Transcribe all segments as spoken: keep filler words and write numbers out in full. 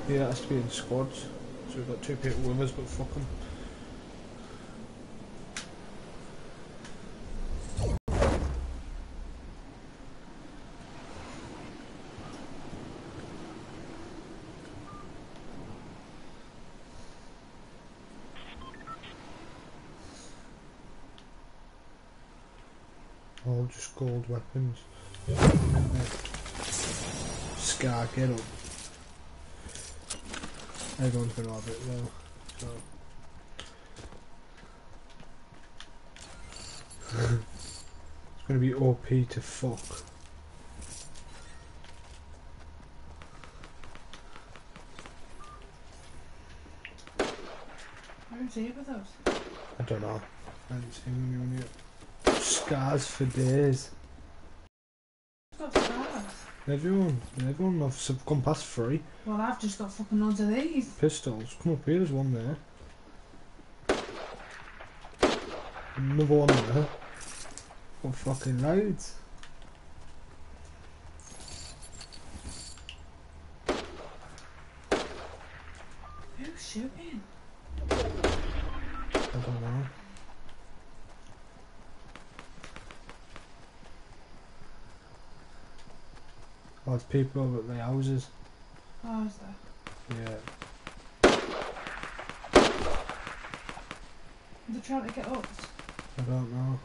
Yeah, it has to be in squads. So we've got two people with us, but fuck them. All just gold weapons. Scar, get up. Everyone's gonna have it though, so. It's gonna be O P to fuck. Where's he with us? I don't know. I haven't seen anyone yet. Scars for days. Who's got scars? Everyone, everyone, I've come past three. Well, I've just got fucking loads of these. Pistols, come up here, there's one there. Another one there. Got fucking loads. Who's shooting? I don't know. Oh, there's people over at the houses. Oh, is there? Yeah. They're trying to get us. I don't know.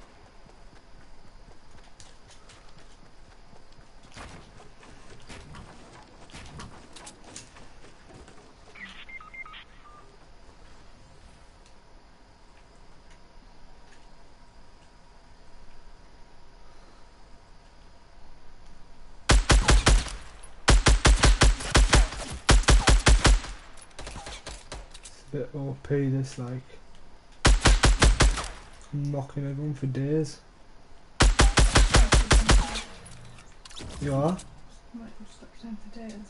It's a bit O P this, like. I'm knocking everyone for days. You are? Might have stopped saying for days.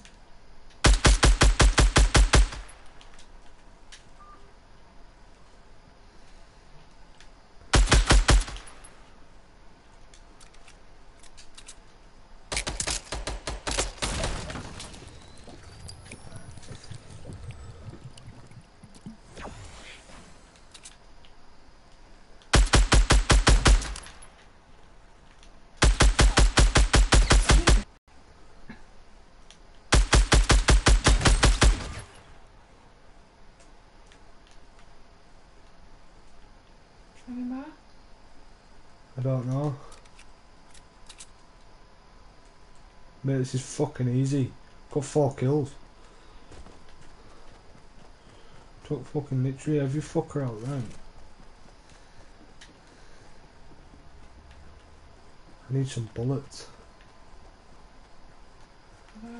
Remember? I don't know. Mate, this is fucking easy. Got four kills. Took fucking literally every fucker out then. I need some bullets. Where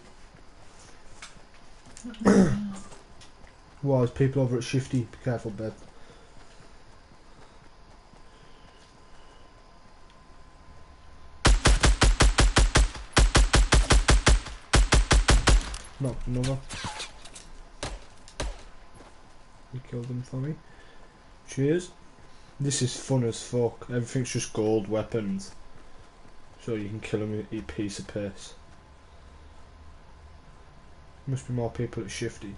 have I gone? Well, there's people over at Shifty. Be careful, bed. Knocked another. You killed them for me. Cheers. This is fun as fuck. Everything's just gold weapons. So you can kill them with a piece of piss. Must be more people at Shifty.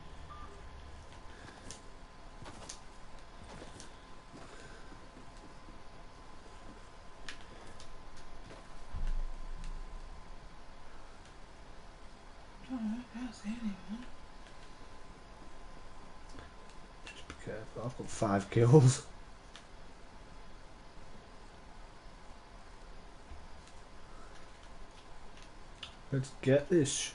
I don't know, I can't see anyone. Just be careful. I've got five kills. Let's get this.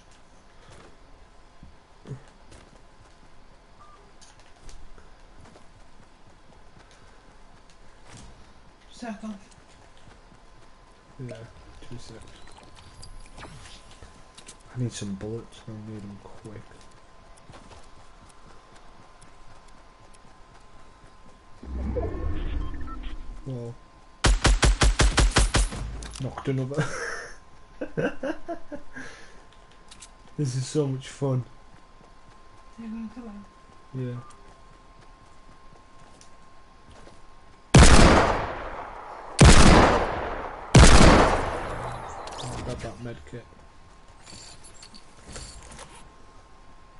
Circle. Yeah, two seconds. I need some bullets. I need them quick. Whoa. Knocked another. This is so much fun. Are you going to kill him? Yeah. Oh, grab that med kit.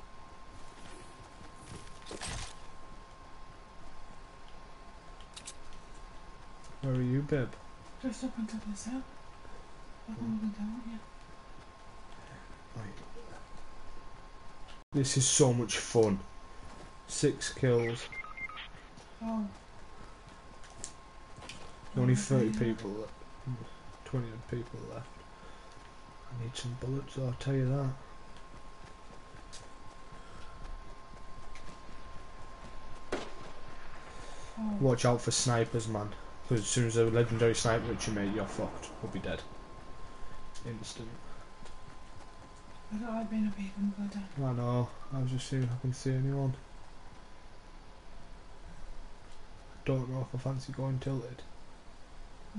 babe? Just up on top of the cell. I've been looking down at you. Right. This is so much fun. Six kills. Oh. Only Oh, thirty yeah. people left. twenty people left. I need some bullets, I'll tell you that. Oh. Watch out for snipers, man. Because as soon as a legendary sniper hits you, mate, you're fucked. You'll be dead. Instant. I don't like being up here and go down. I know. I was just seeing if I can see anyone. Don't know if I fancy going tilted. Oh.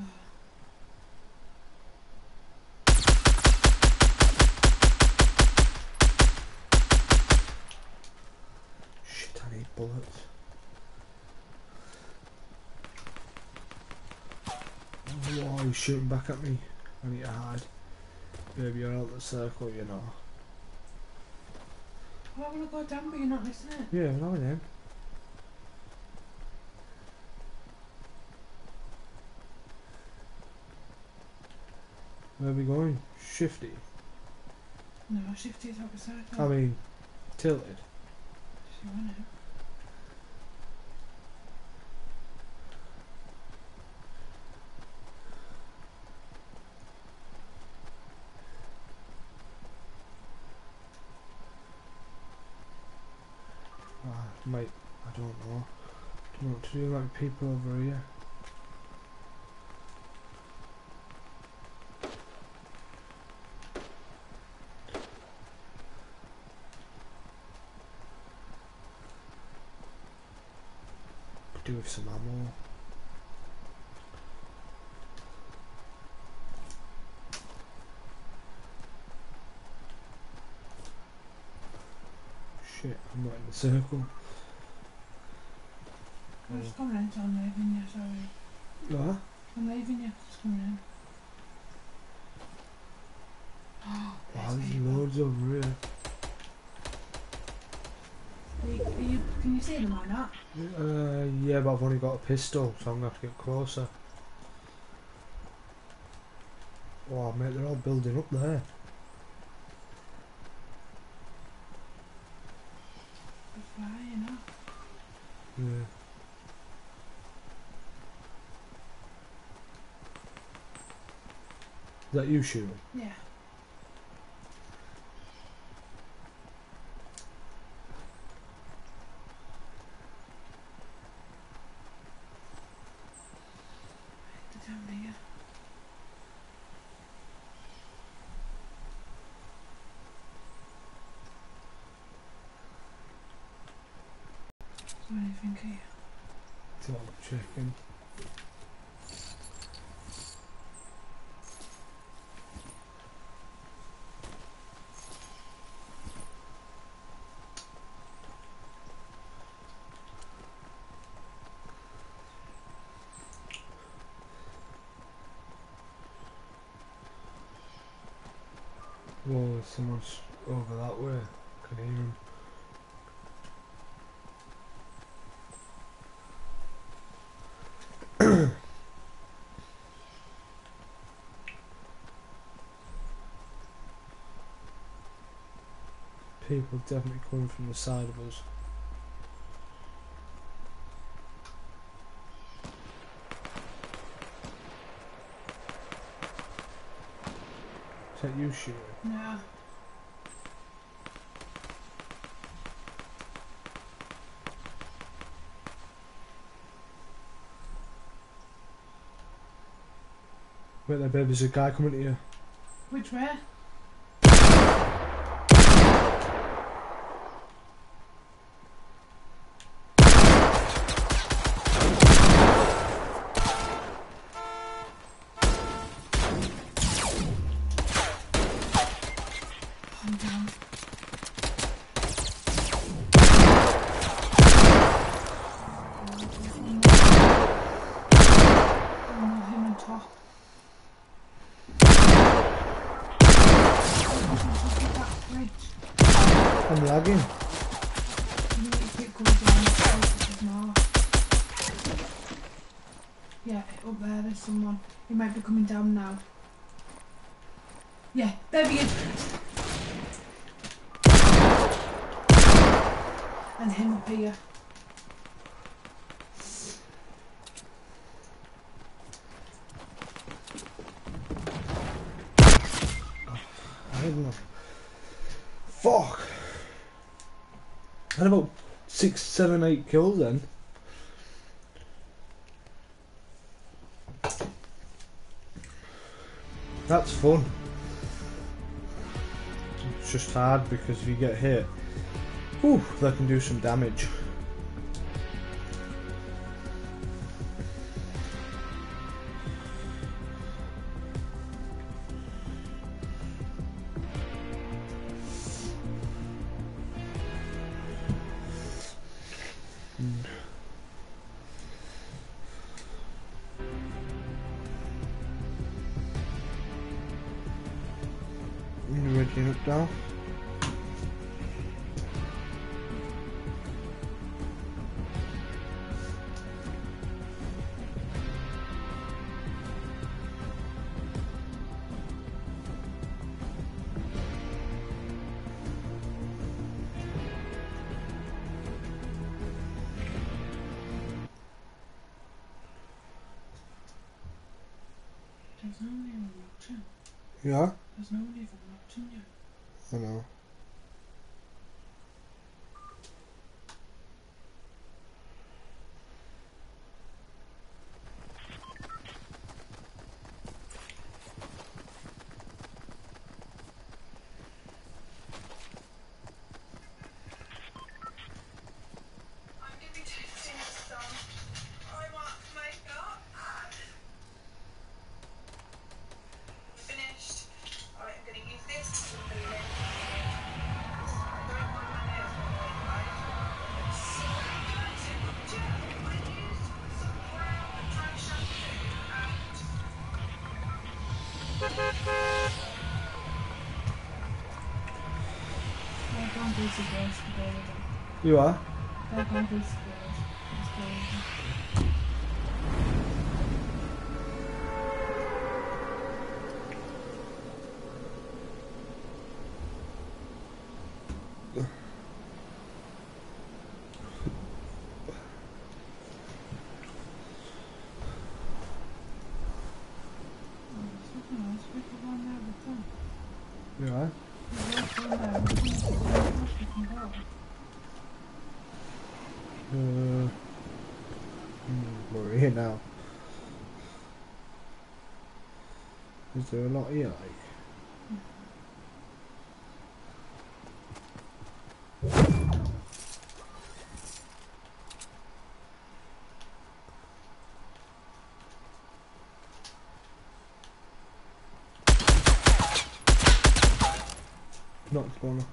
Shit, I need bullets. Oh, he's shooting back at me. I need to hide. Baby, you're out the circle, you know. Well, I want to go down, but you're not listening. Yeah, no, then. Where are we going? Shifty. No, Shifty is up the circle. I mean, tilted. She went out. Ah, mate, I don't know. I don't know what to do like people over here. Could do with some ammo. Shit, I'm not in the circle. I'm just coming in, so I'm leaving you, sorry. What? I'm leaving you, just coming in. Oh, Wow, there's there's people. loads over here. Are you, are you, can you see them or not? Uh, yeah, but I've only got a pistol, so I'm gonna have to get closer. Wow, mate, they're all building up there. They're flying up. Yeah. Is that you shooting? Yeah. They're down here. Is there anything here? It's all checking. Whoa, someone's over that way. I can hear him. People definitely coming from the side of us. Is that you shooting? No. Wait there, babe, there's a guy coming to you. Which way? I'm down. Oh no, him on top. That bridge. I'm lagging. You need to keep going down. This is more. Yeah. Up there, there's someone. He might be coming down now. Yeah, there he is. And him up here. I don't know. Fuck! I had about six, seven, eight kills then. That's fun. It's just hard because if you get hit, whew, that can do some damage. You ready up now? There's no one even watching. Yeah? There's no one even watching you. I know. I'm gonna be tasting some Primark makeup. Finished. Alright, I'm gonna use this. I'm gonna lip. I don't mind my nails, by the way, guys. So good. I used some brown dry shampoo They're going through the girls today with them. You are? They're going through the girls. Let's go with them. Oh, there's nothing else. We can go on there with them. You are? There's no one there with them. There's nothing else we can go. Uh, hmm, we're here now. Is there a lot here? Like? Not spawner.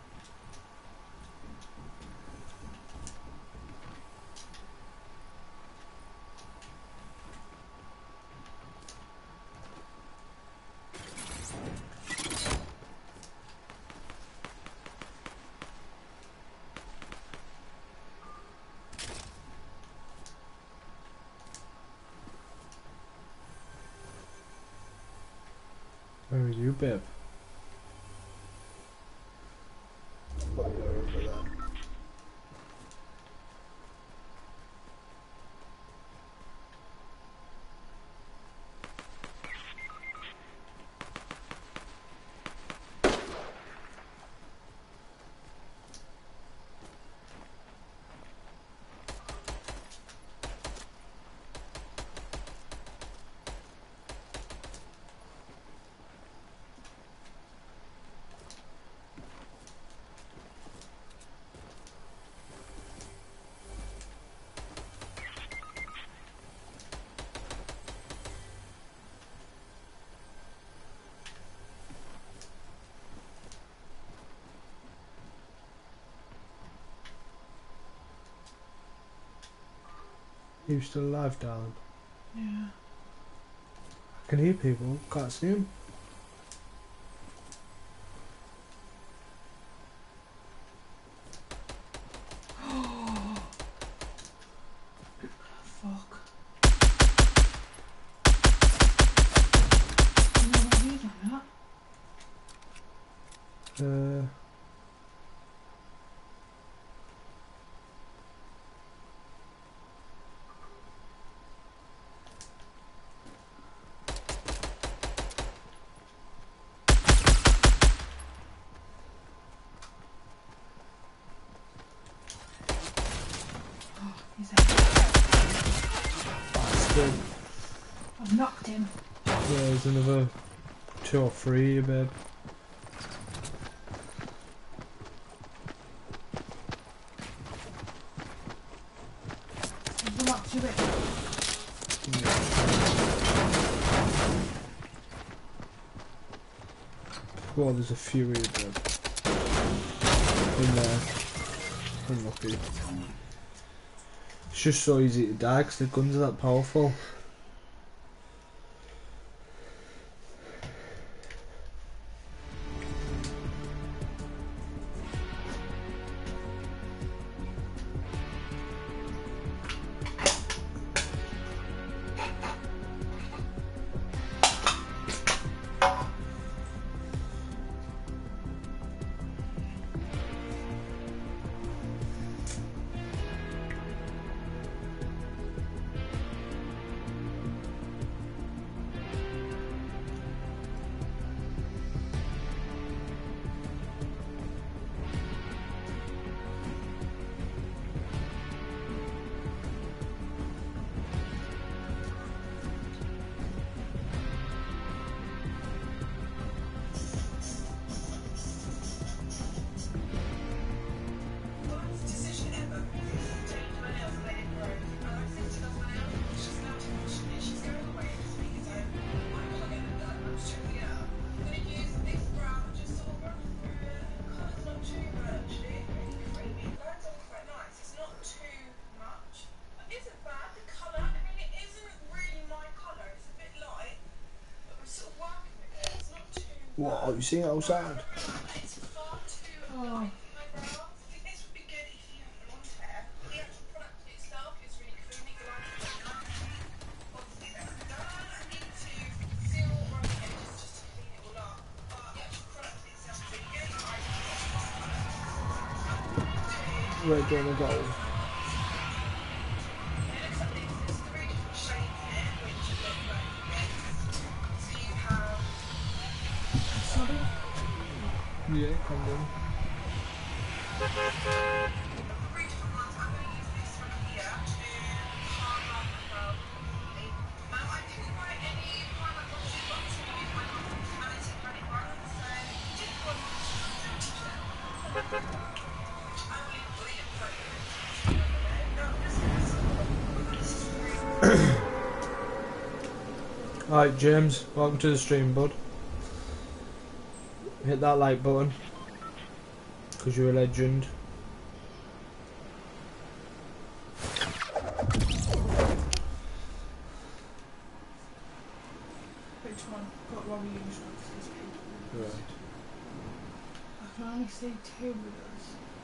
Where are you, babe? Oh, you're over there. You still alive, darling? Yeah. I can hear people, can't see them. Fuck. Uh, Oh, he's out. bastard. I've knocked him. There's another two or three, here, babe. I've knocked you it. Well, there's a few here, babe. In there. Unlucky. It's just so easy to die because the guns are that powerful. Worst decision ever. Change my nails and let it grow. And I think she does my nails. She's now touching it. She's going away this week, so I'm gonna get it done. I'm just checking it out. I'm gonna use this brown, just sort of run through it. Colour's not too bad actually. Really creamy. Line's on quite nice. It's not too much. But it isn't bad. The colour, I mean, it isn't really my colour. It's a bit light. But I'm sort of working with it. It's not too What? You seen it outside? It's far too Oh. light for my brows. I think this would be good if you have blonde hair. The actual product itself is really creamy. The line's really nice. Obviously, that's done. I need to seal around the edges just to clean it all up. But the actual product itself is really good. I Where do you want to go? It looks like this. There's three different shades here, which look like this. So you have Sorry. Yeah, come down. three different ones. I'm going to use this one here to carve up my brow completely. Um, I didn't buy any primer brushes, but I'm just going to use my Manatee Planet one. So just one to them. I will enjoy it. But no, this is this is really Alright, James, welcome to the stream, bud. Hit that like button. Because you're a legend. Which one? Got one we use once this week. Right. I can only see two with us.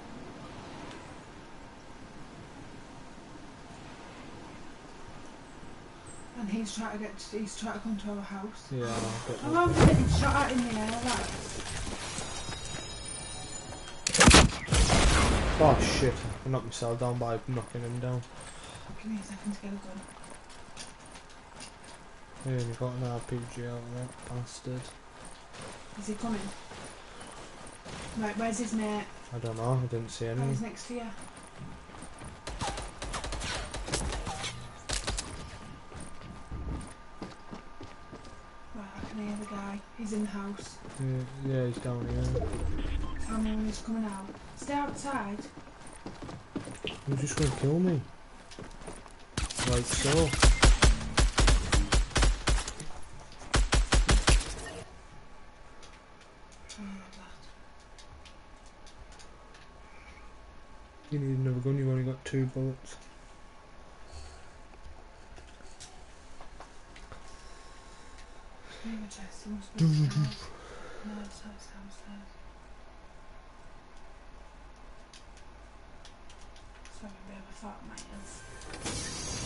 And he's trying to get to, he's trying to come to our house. Yeah, I'll get How that. long have you getting shot at in the air like? Oh shit, I knocked myself down by knocking him down. Give me a second to get a gun. Yeah, you got an R P G out of that bastard. Is he coming? Right, where's his mate? I don't know, I didn't see Oh, any. he's next to you. Right, I can hear the guy. He's in the house. Yeah, yeah, he's down here. Tell me when he's coming out. Stay outside. He's just gonna kill me. Like so. Oh, that. You need another gun, you've only got two bullets. Leave a chest, he must be upstairs. No, it's not, it's downstairs. Sorry, babe, I thought it might have.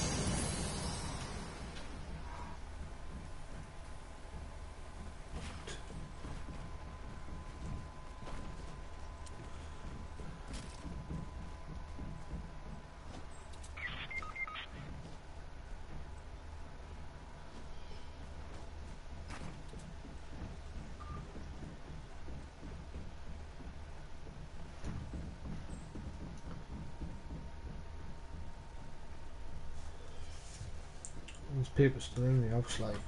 There's people still in the house, like.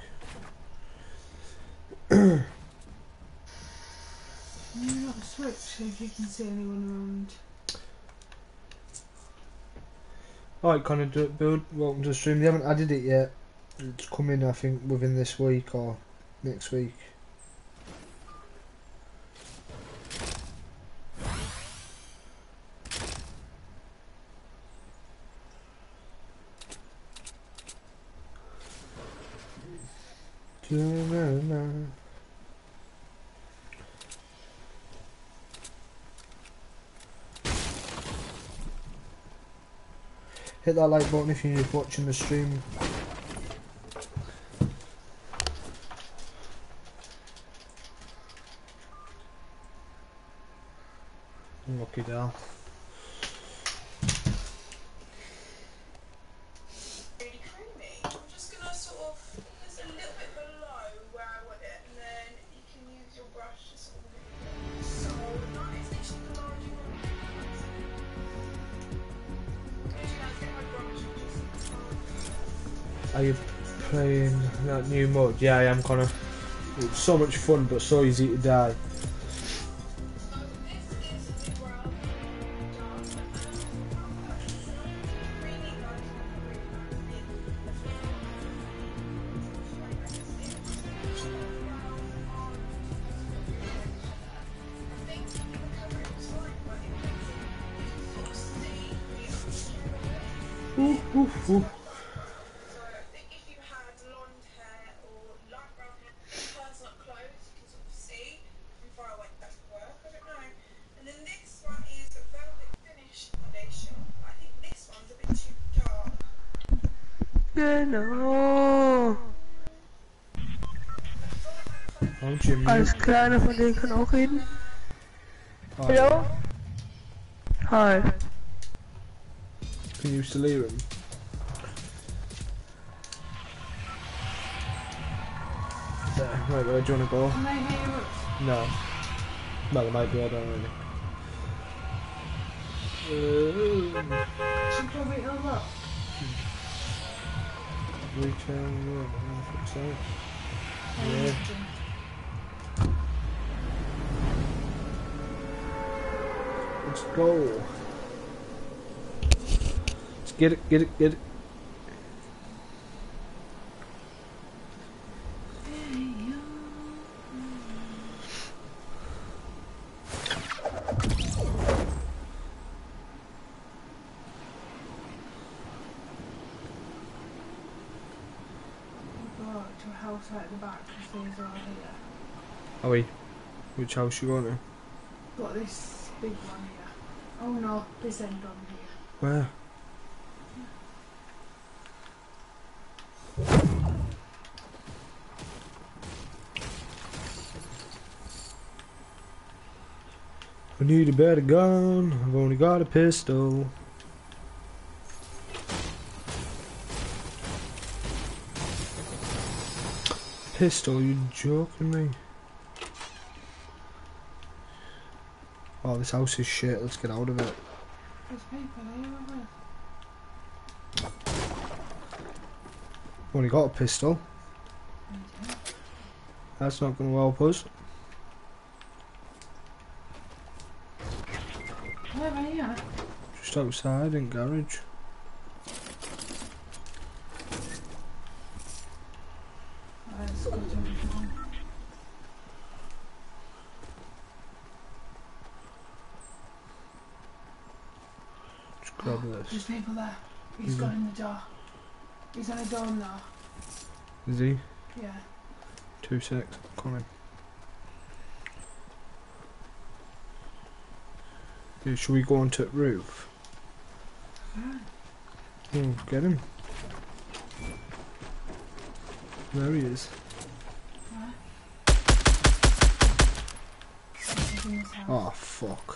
Maybe not a switch so if you can see anyone around. Alright, Connor, do it, build. Welcome to the stream. They haven't added it yet. It's coming, I think, within this week or next week. Hit that like button if you're watching the stream. Lucky doll. Really creamy. I'm just gonna sort of, just a little bit below where I want it, and then you can use your brush to sort of, so nice. Literally the larger one. As you guys get my brush, just. Are you playing that new mode? Yeah, I am, Connor. It's so much fun, but so easy to die. So this is the brown dark, really nice, I think the cover is fine, but it makes it sort of see. Ooh, ooh, ooh. So I think if you had blonde hair or light brown hair, person up close, you can sort of see from far away that could work. I don't know. And then this one is a velvet finish foundation. I think this one's a bit too dark. Genau. Oh, Jimmy. Alles klar, einer von denen kann auch reden. Hi. Hallo? Hi. Can you still hear him? There, right, where do you want to go? Can they hear us? No. Well, it might be, I don't really. Um, Should probably hold up. retail, I think so. Yeah. Yeah. Let's go. Let's get it, get it, get it. We'll go up to a house right at the back because these are all here. Are we? Which house you going to? Got this big one here. Oh no, this end on here. Where? I need a better gun. I've only got a pistol. Pistol? You joking me? Oh, this house is shit. Let's get out of it. There's people here, aren't I've only got a pistol. there? That's not going to help us. Where are you at? Just outside in garage. Let's go to the one. Just grab this. There's people there. He's Mhm. gone in the door. He's on a door now. Is he? Yeah. Two secs. Coming. Yeah, should we go onto the roof? Right. Oh, get him. There he is. Right. He's in this house. Oh, fuck.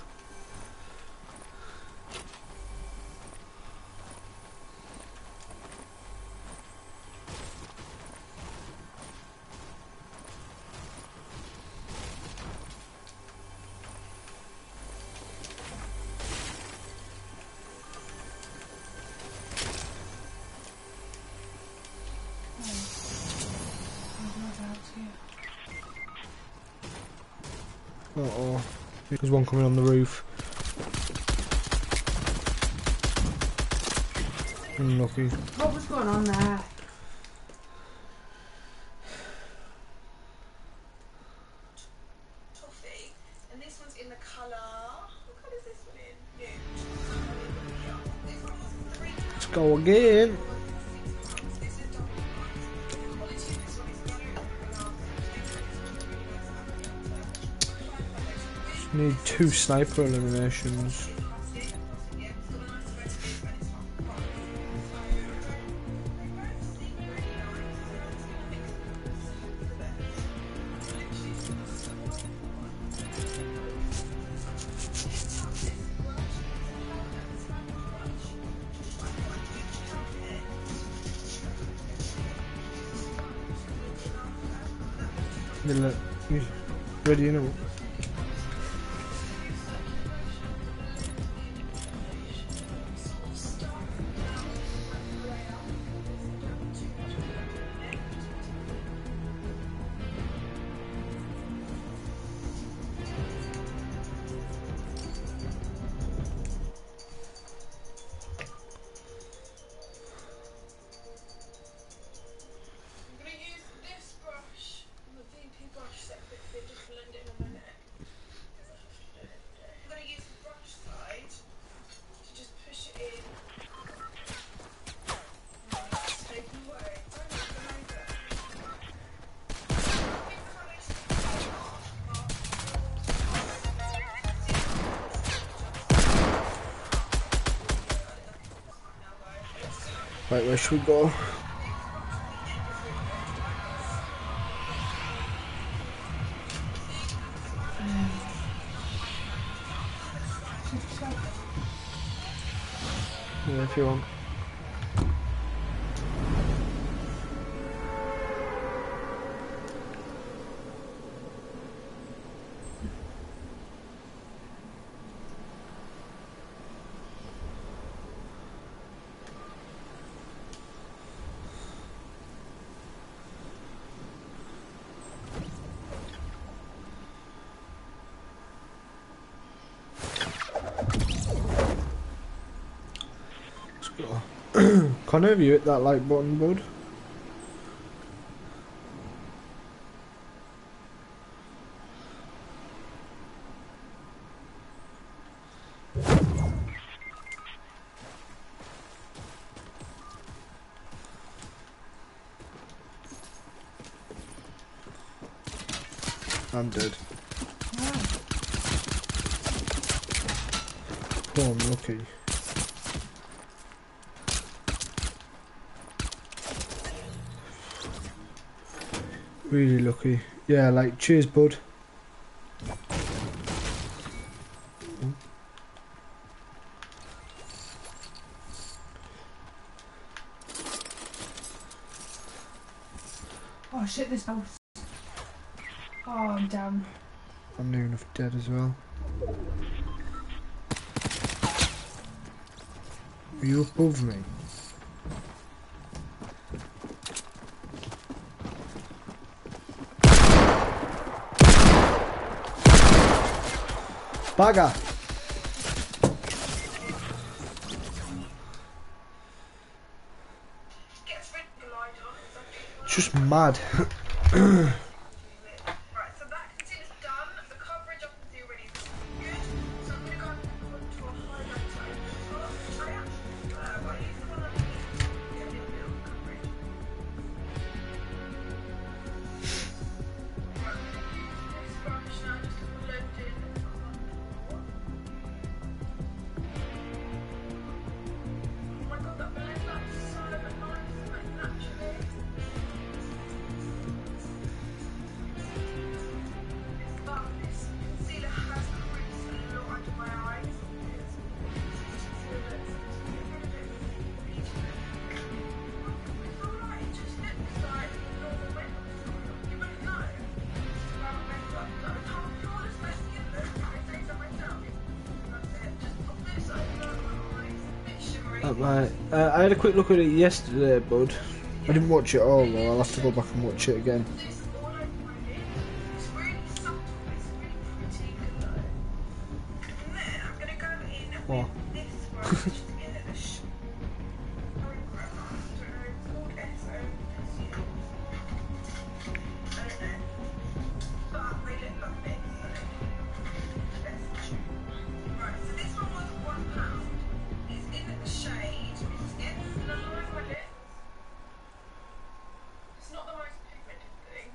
Uh oh. There's one coming on the roof. Unlucky. What was going on there? Toffee, and this one's in the colour. What colour is this one in? Nude. This one was three pounds. Let's go again. This is double one. Quality of this one is better. Need two sniper eliminations. You're ready, you know. I'm going to use this brush, the V P brush set that they just blend it in on my neck. I'm going to use the brush side to just push it in. And just take it away. Don't let them over. Right, where should we go? Yeah, if you want. Connor, have you hit that like button, bud? I'm dead. Oh, I'm lucky. Really lucky. Yeah, like, cheers, bud. Oh shit, this house. Oh, I'm down. I'm near enough dead as well. Are you above me? Bagger! Just mad. Right, so that concealer's done. The coverage I can do already is good. So I'm going to go to a highlighter. Oh, I actually prefer, but I use the one underneath to get a little bit of coverage. Right, this brush now just to blend in the contour. Oh my god, that blends out so nice, like naturally. But this concealer has creased a lot under my eyes. So let's get rid of it. It's alright, it just looks like normal makeup. You wouldn't know about makeup. Like, how flawless my skin looks. I say so myself. That's it. Just pop this over my eyes. A bit shimmery. That might. Uh, I had a quick look at it yesterday, bud. I didn't watch it all though. I'll have to go back and watch it again. This all over my lid. It's really subtle. It's really pretty. What? This one is in a sh- I don't know, it's called S O S U. I don't know. But they look like this, so let's choose. Right, so this one was one pound. It's in the shade Biscuit. And I'm always my lips. It's not the most pigmented thing.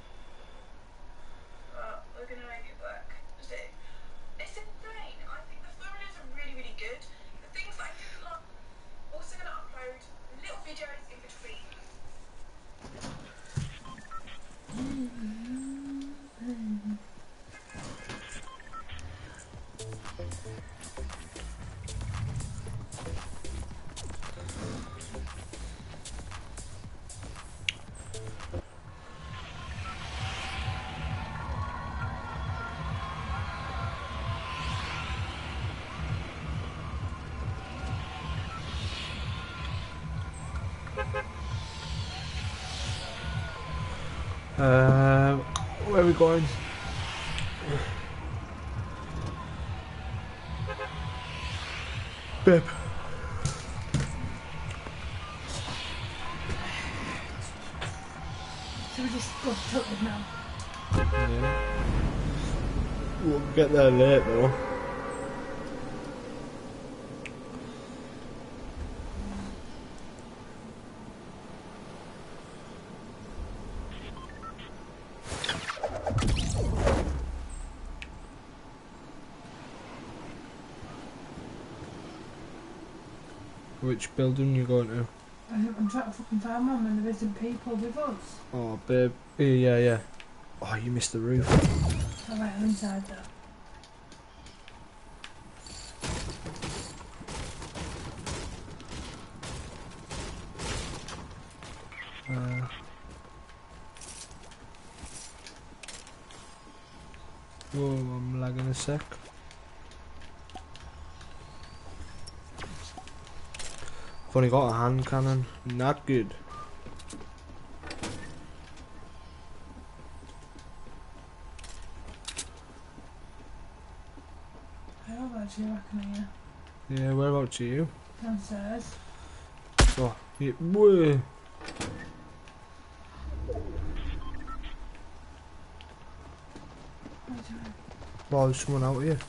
But we're gonna make it work. Is it? It's insane. I think the formulas are really, really good. The things that I didn't love. Also gonna upload little videos in between. Uh, where are we going? Bib. So we just go to Tottenham now. Yeah. We'll get there late though. Which building you going to? I'm I'm trying to fucking find one and there isn't people with us. Oh, babe. Yeah, yeah, yeah. Oh, you missed the roof. Alright, I'm inside though. Uh, whoa, I'm lagging a sec. I've only got a hand cannon. Not good. How about you reckon here? Yeah, whereabouts are you? Downstairs. Oh, yeah. Whoa. What are you doing? Oh, there's someone out here.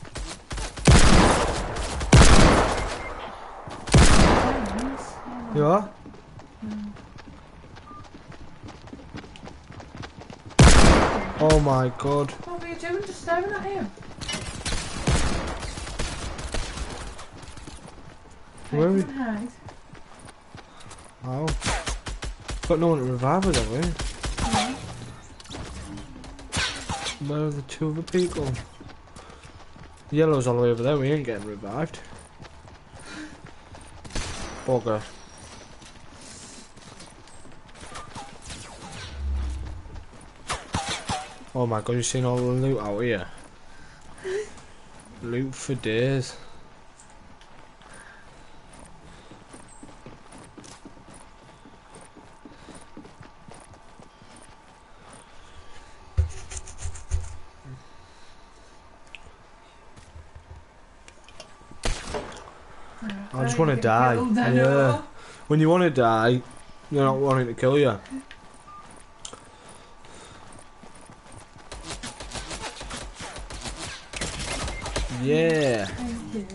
Diamonds? Oh, You are? mm. Oh my god. What were you doing? Just staring at him? Where are we? Hide, hide. Wow. Got no one to revive us, have we? Yeah. Where are the two other people? Yellow's all the way over there, we ain't getting revived. Bugger. Oh my god, you seen all the loot out here? Loot for days. I just want to die. Yeah. When you want to die, you're not wanting to kill you. Yeah. Thank you.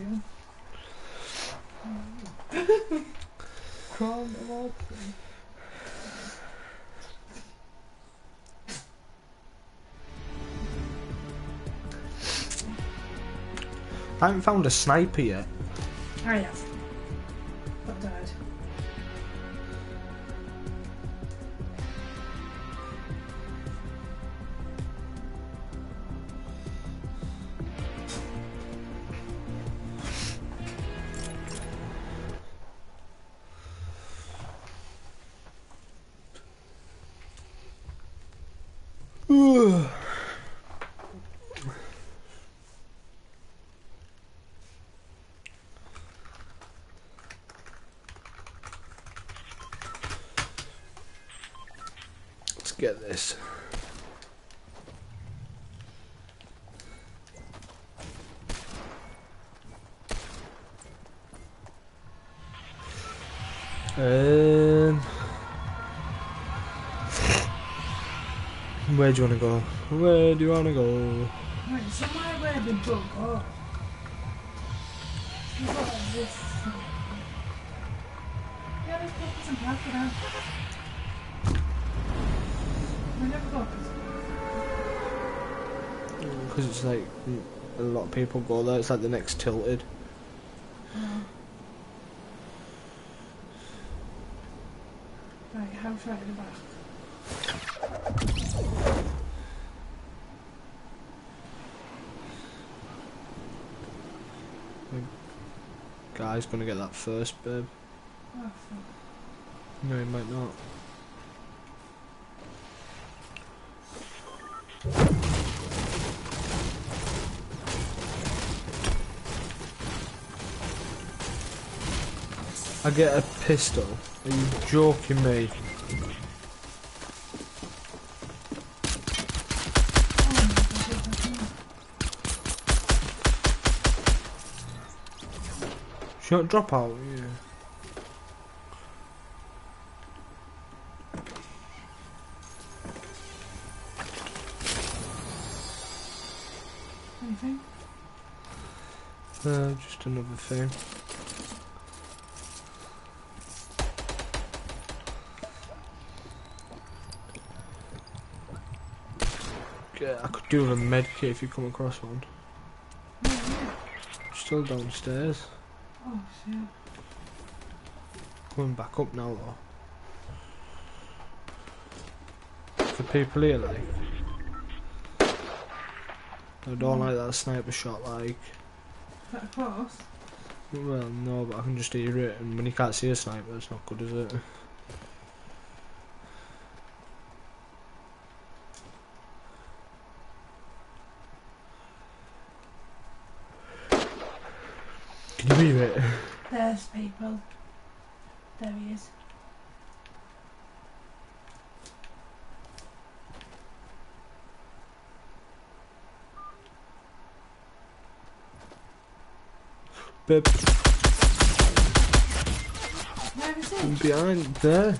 Crawling towards them. I haven't found a sniper yet. I have. But died. Let's get this. Um, where do you want to go? Where do you want to go? Right, somewhere where the dug up. We've got like this. Yeah, let's go for some pasta now. We never got this. Because it's like a lot of people go there. It's like the next Tilted. Oh. Right, house right at the back. Guy's gonna get that first, babe. Oh, fuck. No, he might not. I get a pistol. Are you joking me? Oh my god, yes, I can. Should not drop out? Yeah. Anything? Uh, just another thing. Yeah, I could do with a med kit if you come across one. Yeah, yeah. Still downstairs. Oh shit. Coming back up now though. For people here, like. I don't like that sniper shot, like. Is that across? Well, no, but I can just hear it, and when you can't see a sniper, it's not good, is it? Can you hear it? There's people. There he is. Bib, Where is he? behind there.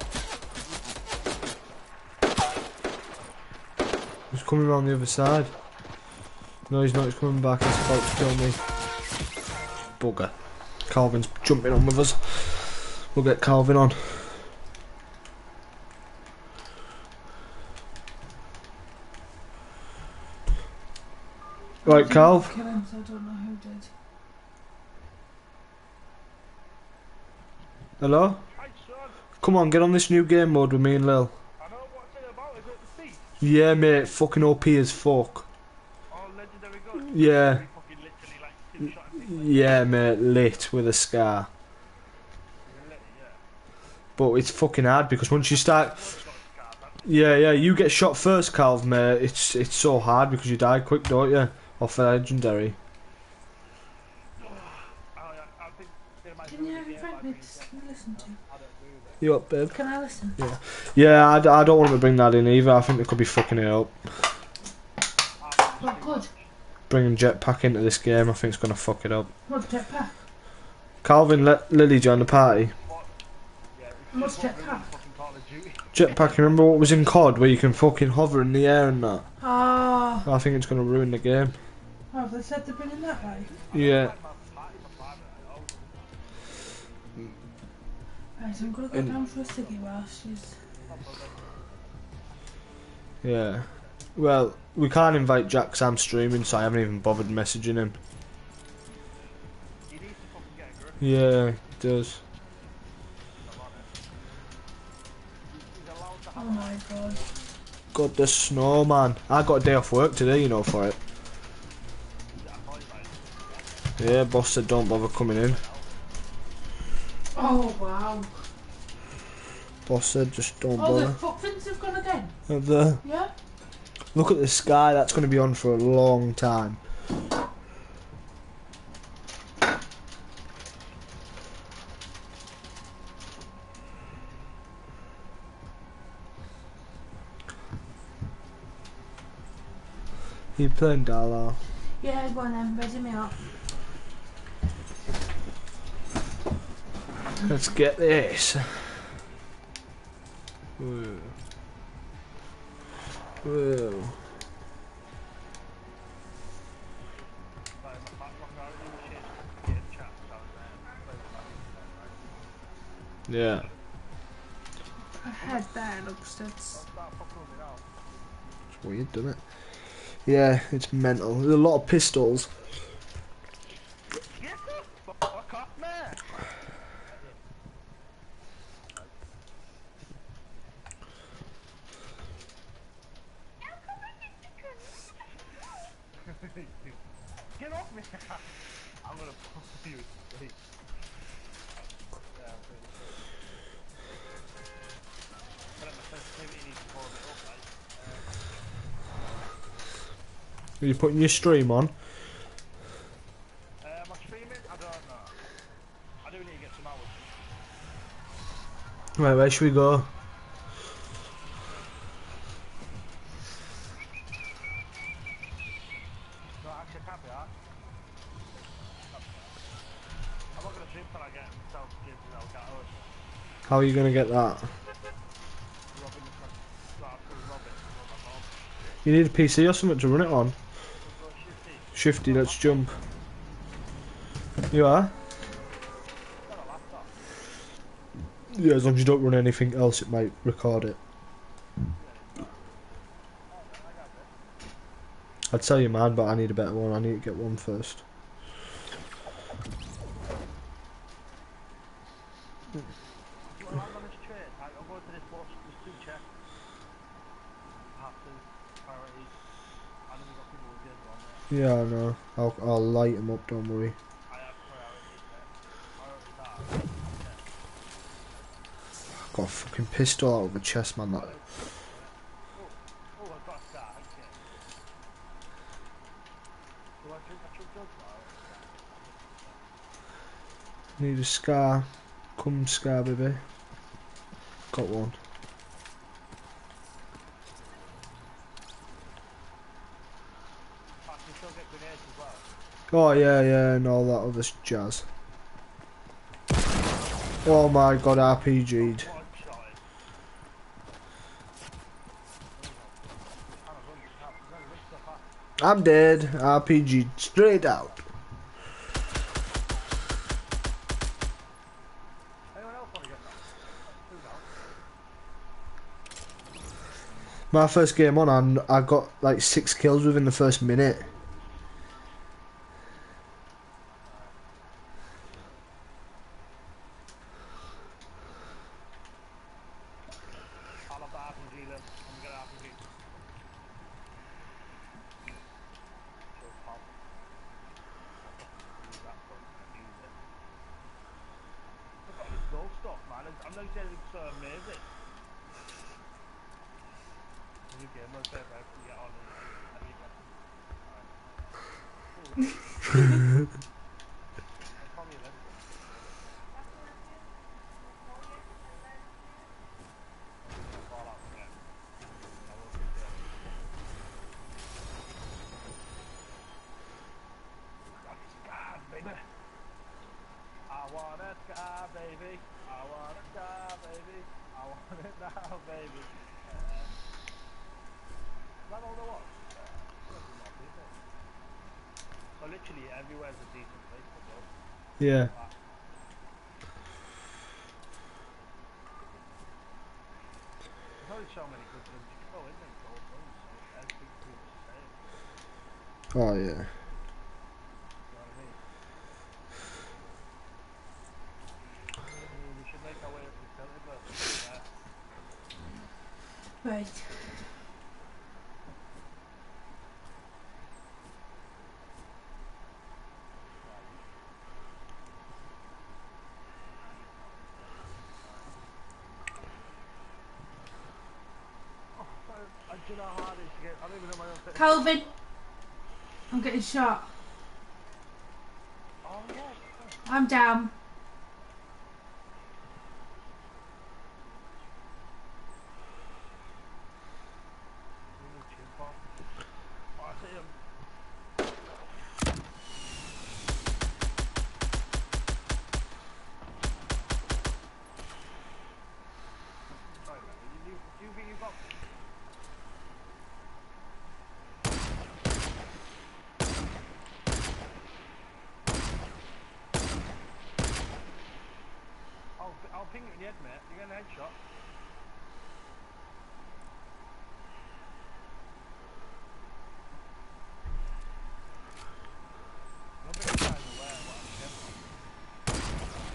He's coming around the other side. No, he's not. He's coming back. He's about to kill me. Bugger. Calvin's jumping on with us. We'll get Calvin on. Right, Calv. Kill him, so I don't know who did. Hello? Hi, son. Come on, get on this new game mode with me and Lil. I know what's it about. Is it the thief? Yeah, mate. Fucking O P as fuck. Oh, legendary gun. Yeah. We fucking literally like two shot and things like Yeah, mate. Lit with a scar. that. Yeah. But it's fucking hard because once you start... One shot card, that's Yeah, yeah, you get shot first, Calv, mate. It's it's so hard because you die quick, don't you? Off a legendary. oh, yeah, I think they might Can do you it have your again, friend but I me think, to yeah, listen to? I don't agree with it. You up, babe? Can I listen? Yeah, I, d- I don't want to bring that in either. I think they could be fucking it up. What good? Bringing Jetpack into this game, I think it's going to fuck it up. What's jetpack? Calvin, let Lily join the party. Yeah, What's it's not really jetpack? fucking Call of Duty. Jetpack, you remember what was in C O D where you can fucking hover in the air and that? Ah. I think it's going to ruin the game. Oh, they said they've been in that way. Yeah. Like my party, my private, I know. Right, so I'm gonna go And- down for a ciggy while she's. Yeah. Well, we can't invite Jack 'cause I'm streaming, so I haven't even bothered messaging him. He needs to fucking get a grip. Yeah, he does. I'm on it. He's allowed to Oh have my god. God, the snow, man. I got a day off work today, you know, for it. that point, like, Yeah, boss said don't bother coming in. Oh wow. Boss said just don't Oh, the bother. footprints have gone again. Have the- Yeah? Look at the sky, that's going to be on for a long time. You playing Dala? Yeah, go on then, ready me up. Let's get this. Whoa. Whoa. Like, in my backlog, I really wish it game chat, so I was there. Playing with that, Yeah. I head there and upstairs. I'll start fucking with it now. It's weird, doesn't it? Yeah, it's mental. There's a lot of pistols. Get the fuck off me! Get off me! I'm gonna pull you asleep. Yeah, I'm pretty sure. But my sensitivity needs to pull me up, like. Are you putting your stream on? Uh, am I streaming? I don't know. I do need to get some hours. Right, where should we go? No, actually, I can't be that. I'm not gonna sleep till I get myself gigs and I'll get out. How are you gonna get that? Robin is my. Well, I'll call Robin. I'll my mom. You need a P C or something to run it on. We'll go shifty. Shifty, let's jump. You are? Got a laptop. Yeah, as long as you don't run anything else, it might record it. I'd tell you mine, but I need a better one. I need to get one first. Well, I'm on this train. Right, I'll go to this bus. There's two checks. Have to. Priorities. And then we've got people with the other one there. Yeah, I know. I'll, I'll light them up, don't worry. I have priorities there. Priorities are. Got a fucking pistol out of my chest, man. That. Oh, oh, I've got a star. Okay. Do I drink my chug jug now? Need a scar. Come scar, baby. Got one. I can still get grenades as well. Oh, yeah, yeah, and all that other jazz. Oh my god, R P G'd. One shot. I'm dead. R P G'd straight out. Anyone else want to get that? Who knows? My first game on, and I got like six kills within the first minute. I'll have the R P G list. I'm gonna get R P G. Sure, pal. Use that for use it. Look at this gold stuff, man. I'm not saying it's so amazing. New game, let's say if I can get on and I need that. Alright. I'll call me then. Fall out again. I will be there. That's God, baby. I want it, car, baby. I want it, car, baby. I want it now, baby. Uh, is that all there was? Uh, there's more people. So literally everywhere's a decent place to go. Yeah. There's only so many good guns you can go, isn't there? Gold guns, so everything's pretty much the same. Oh yeah. You know what I mean? Mm, we should make our way up to Tilted, yeah. Right. I do you know how hard it is to get. I don't even know my own fit. Calvin, I'm getting shot. Oh yeah. I'm down. Oh, I see him. Sorry, man. You, you headshot. I'm a bit kind of aware of what I'm getting.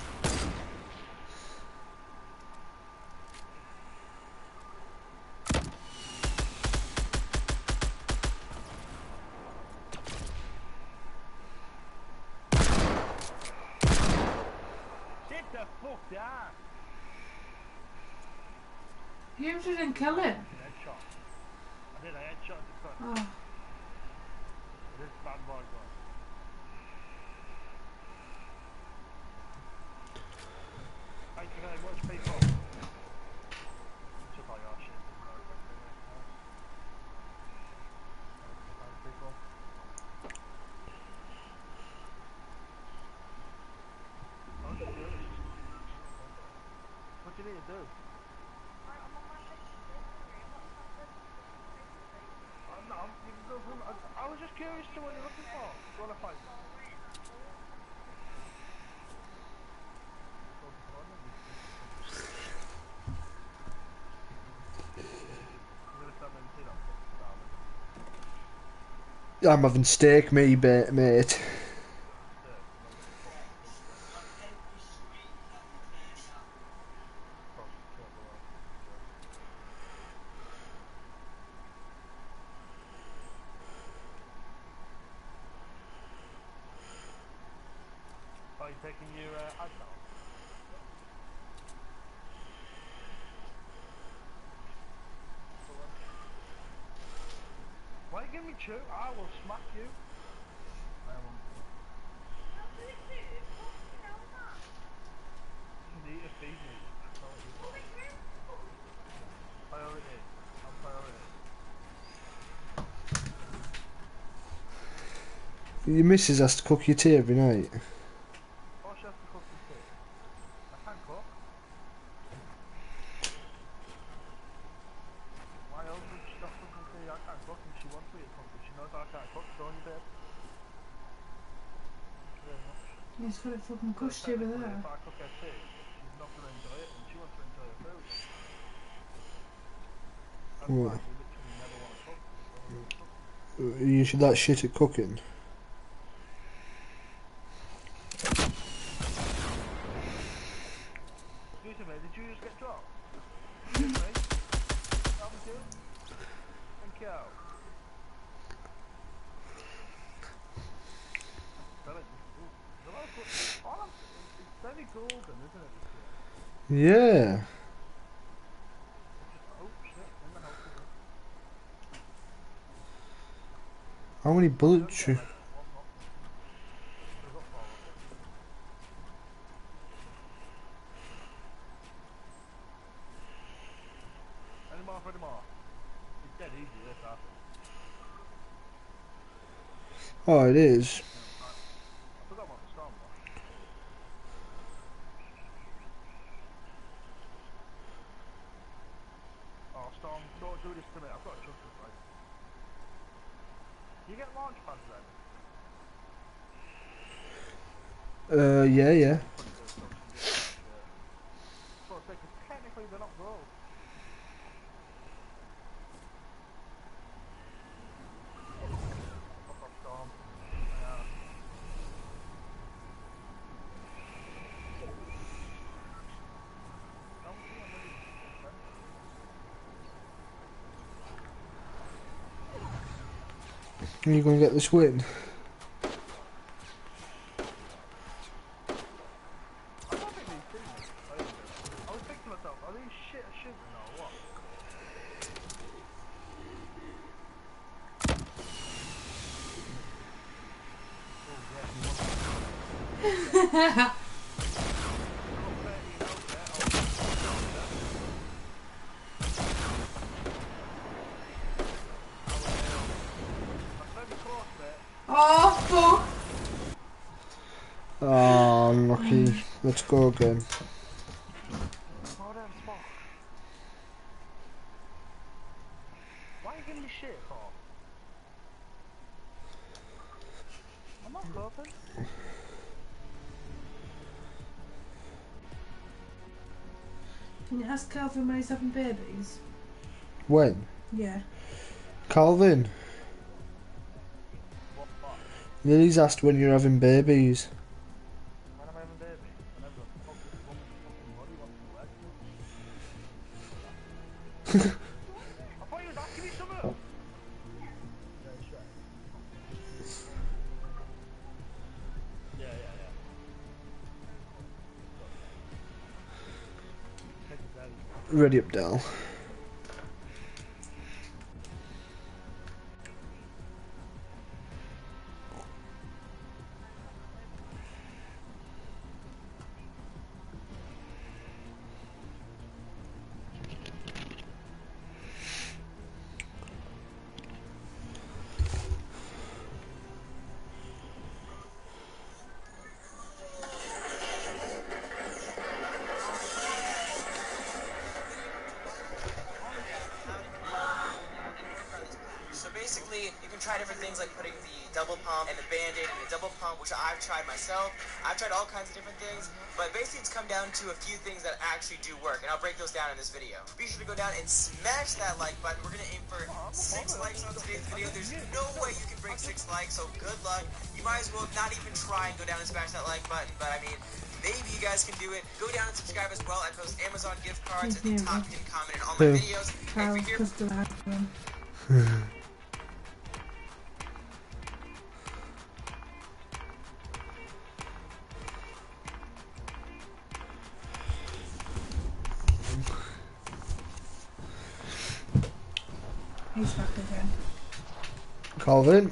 Sit the fuck down! You didn't kill him. Headshot. I did a headshot to cut. Oh. This bad boy guy. Thank you very much, people. Took all your shit. Thanks, people. What do you do? What do you need to do? I'm not, I'm, you can go from, I, I was just curious to what you're looking for. Do you want to fight? I'm having steak, me, ba- mate. Are you taking your uh, iPad? Why you give me two? I will smack you. I won't. Need to feed me. That's all it is. Priority. I'm priority. Your missus has to cook your tea every night. Oh, she has to cook the tea. I can't cook. Why else would she not cook the tea? I can't cook and she wants me to cook it. She knows I can't cook, don't you, babe? Thank you very much. He's got it fucking So pushed over technically, there. if I cook her tea, she's not going to enjoy it and she wants to enjoy her food. That's What? why we literally never want to cook. We don't want to cook. You should that shit at cooking. Excuse me, did you just get dropped? Excuse me? That was you? Thank you. Tell it. Ooh, there's a lot of good- all of- It's very golden, isn't it, this year? Yeah. Oh shit, in the house again. How many Don't bullets get you? like one knock. We've got four of them. Any more for any more? It's dead easy, this happens. Oh, it is. I, I forgot what the storm was. Oh, Storm, don't do this to me. I've got a justice right. You get launch pads then? Uh, yeah, yeah. Put it there so we can get it. Yeah. So, because technically they're not gold. Fuck off, Storm. Yeah. Don't see I'm ready to defend. Are you gonna get this win? I don't think these things are playing this. I was thinking to myself, are these shit at shooting or what? Oh yeah, he wants to. Got thirteen out there, I'll put it down there. That's very close, mate. Oh, fuck! Oh, unlucky. Let's go again. Oh, damn fuck. Why are you giving me shit for? I'm not coping. Can you ask Calvin when he's having babies? When? Yeah. Calvin. What? What? Lily's asked when you're having babies. When am I having a baby? Whenever the fuck this woman's fucking body wants to work me. I thought you was asking me something. Yeah, sure. Yeah, yeah, yeah. Take it down. Ready up, Dal. So basically, you can try different things like putting the double pump and the band-aid and the double pump, which I've tried myself. I've tried all kinds of different things, but basically it's come down to a few things that actually do work, and I'll break those down in this video. Be sure to go down and smash that like button. We're gonna aim for six likes on today's video. There's no way you can break six likes, so good luck. You might as well not even try and go down and smash that like button, but I mean, maybe you guys can do it. Go down and subscribe as well. I post Amazon gift cards at the top pinned comment in all my Who? videos. Carl, And if you're because the last one. He's back again. Calvin.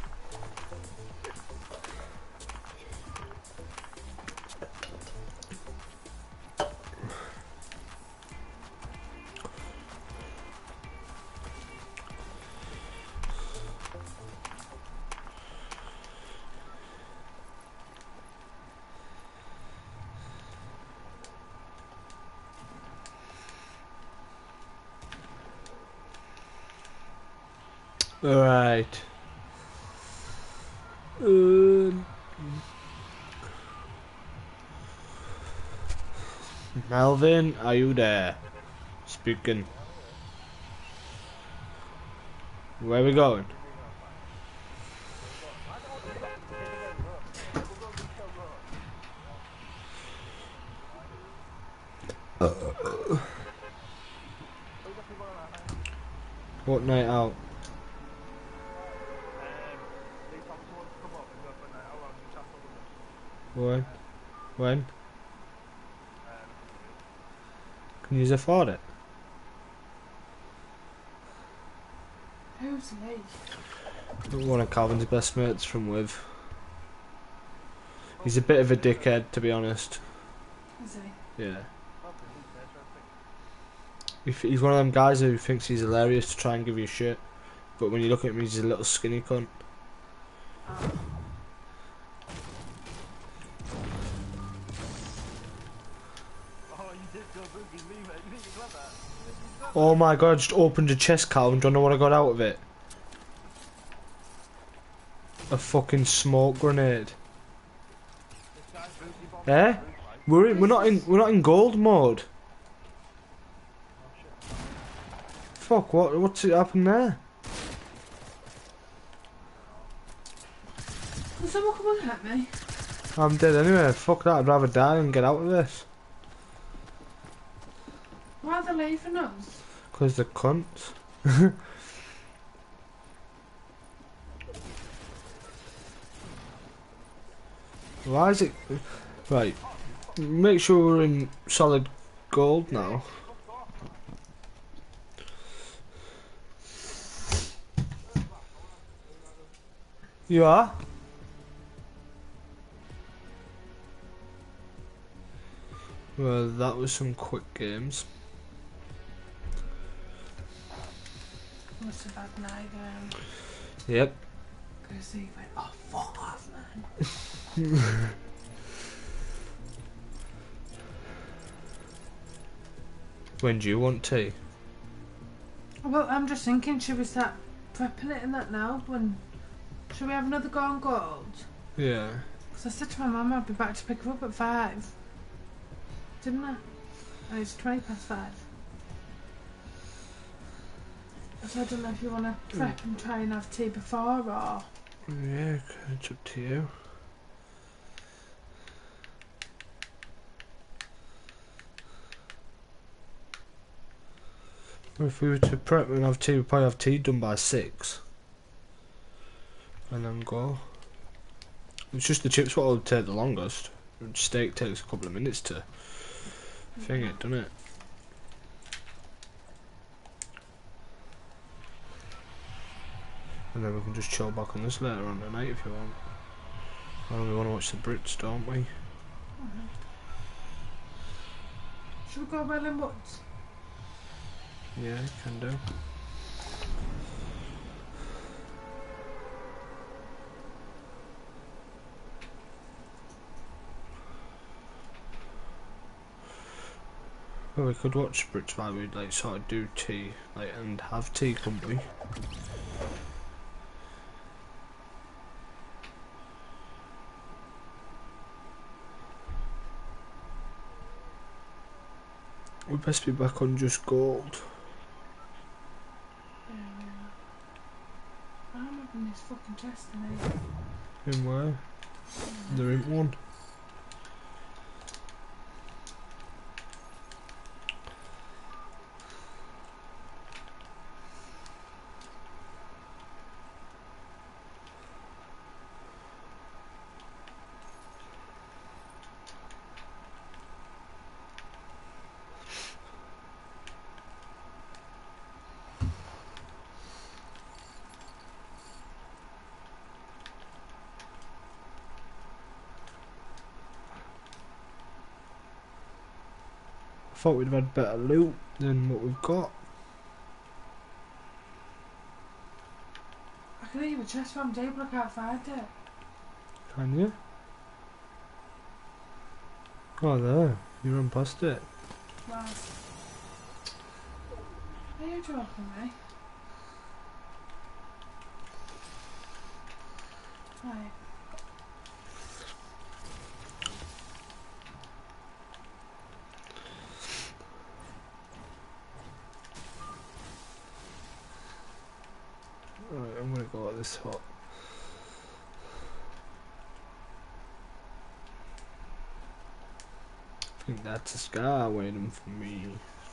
Alright. Um, Melvin, are you there? Speaking. Where are we going? What night out? When? When? Can you afford it? Who's Lee? One of Calvin's best mates from With. He's a bit of a dickhead, to be honest. Is he? Yeah. If he's one of them guys who thinks he's hilarious to try and give you shit, but when you look at him, he's a little skinny cunt. Oh. Oh my god, I just opened a chest, Calvin. Do you know what I got out of it? A fucking smoke grenade. Eh? We're in, we're not in we're not in gold mode. Fuck, what what's it happened there? Can someone come and help me? I'm dead anyway. Fuck that, I'd rather die and get out of this. Why are they leaving us? Cause they're cunts. Why is it... Right. Make sure we're in solid gold now. You are? Well, that was some quick games. What's a bad night um Yep. Because he went, oh fuck off, man. When do you want tea? Well, I'm just thinking, should we start prepping it in that now? When should we have another go on gold? Yeah. Because I said to my mum I'd be back to pick her up at five. Didn't I? and it's twenty past five. So I don't know if you want to prep and try and have tea before or... Yeah, it's up to you. If we were to prep and have tea, we'd probably have tea done by six. And then go. It's just the chips what will take the longest. Steak takes a couple of minutes to thing it, doesn't it? And then we can just chill back on this later on tonight if you want. Well, we want to watch the Brits, don't we? Mm-hmm. Should we go Welling Woods? Yeah, can do. Well, we could watch Brits while we'd like sort of do tea, like, and have tea, couldn't we? We best be back on Just Gold. I'm having this fucking test tonight. In where? There ain't one. I thought we'd have had better loot than what we've got. I can leave a chest from day, but I can't find it. Can you? Oh, there. You run past it. Wow. Are you joking me? Right. Right, I'm gonna go at this hot. I think that's a scar waiting for me.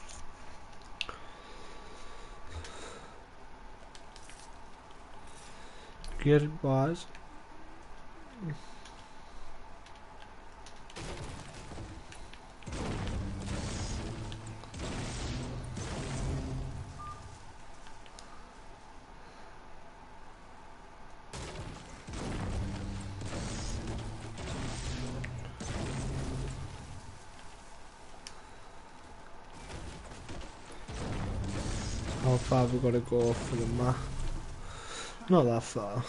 Get it, boys. How far have we got to go for the map? Not that far.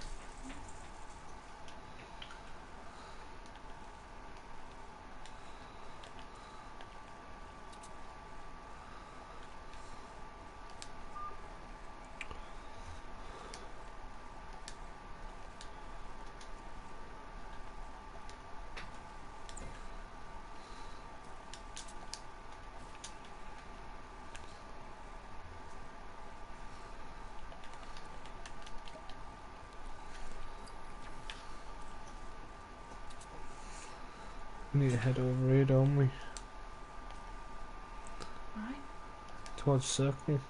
We need to head over here, don't we? Right. Towards circle.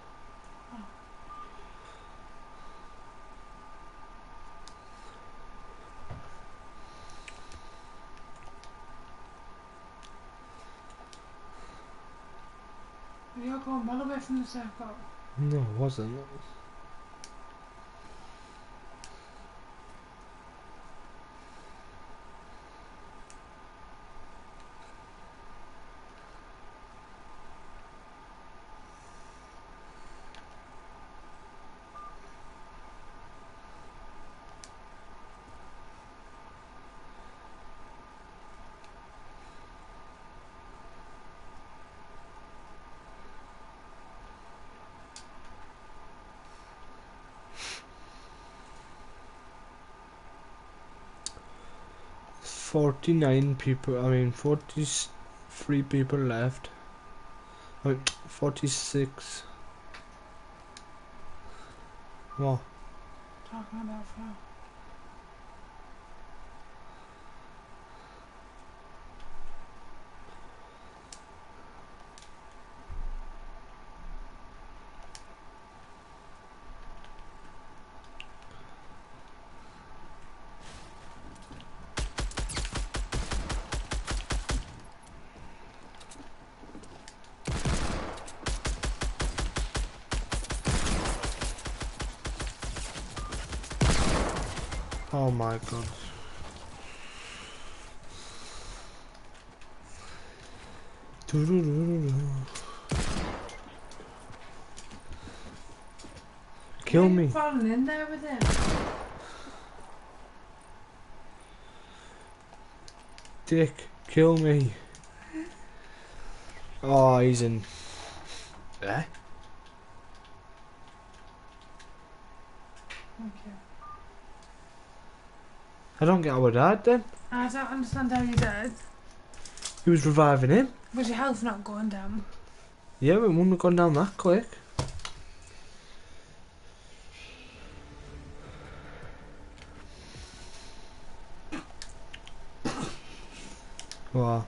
You're going well away from the circle. No, it wasn't. forty-nine people, I mean forty-three people left. Like forty-six. What? Talking about Phil. Oh my god. Doo-doo-doo-doo-doo. Kill Why are you me. falling in there with him? Dick, kill me. Oh, he's in. Eh? Thank you. I don't get how I died then. I don't understand how you died. He was reviving him. Was your health not going down? Yeah, but it wouldn't have gone down that quick. Wow.